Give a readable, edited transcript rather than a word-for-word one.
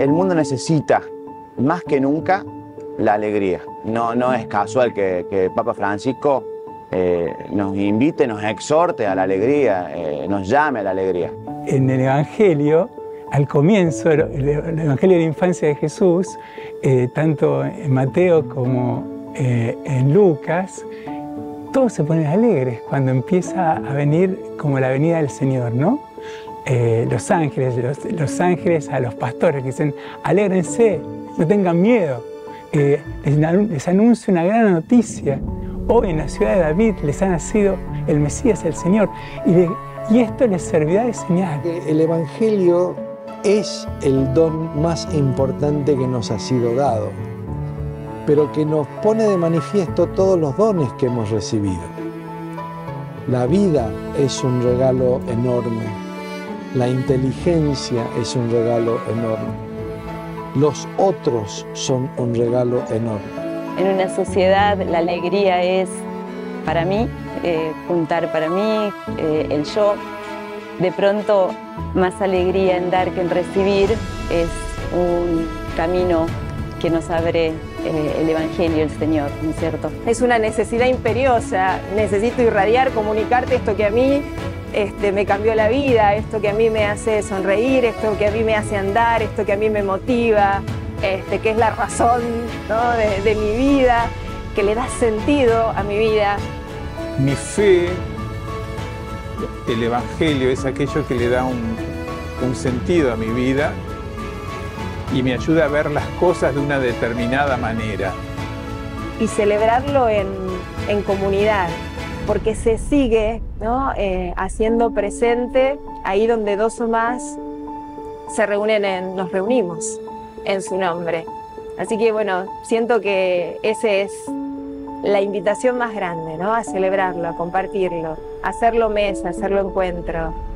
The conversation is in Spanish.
el mundo necesita más que nunca la alegría. No es casual que Papa Francisco nos invite, nos exhorte a la alegría, nos llame a la alegría. En el Evangelio, al comienzo, el Evangelio de la infancia de Jesús, tanto en Mateo como en Lucas, todos se ponen alegres cuando empieza a venir como la venida del Señor, ¿no? Los ángeles a los pastores que dicen, alégrense, no tengan miedo. Les anuncio una gran noticia. Hoy en la ciudad de David les ha nacido el Mesías, el Señor, y esto les servirá de señal. El Evangelio es el don más importante que nos ha sido dado, pero que nos pone de manifiesto todos los dones que hemos recibido. La vida es un regalo enorme, la inteligencia es un regalo enorme, los otros son un regalo enorme. En una sociedad la alegría es, para mí, juntar para mí, el yo. De pronto, más alegría en dar que en recibir es un camino que nos abre el Evangelio, el Señor, ¿no es cierto? Es una necesidad imperiosa, necesito irradiar, comunicarte esto que a mí me cambió la vida, esto que a mí me hace sonreír, esto que a mí me hace andar, esto que a mí me motiva, que es la razón, ¿no? de mi vida, que le da sentido a mi vida. Mi fe, el Evangelio, es aquello que le da un sentido a mi vida y me ayuda a ver las cosas de una determinada manera. Y celebrarlo en comunidad, porque se sigue, ¿no? Haciendo presente ahí donde dos o más se reúnen, nos reunimos en su nombre. Así que bueno, siento que esa es la invitación más grande, ¿no? A celebrarlo, a compartirlo, a hacerlo mesa, a hacerlo encuentro.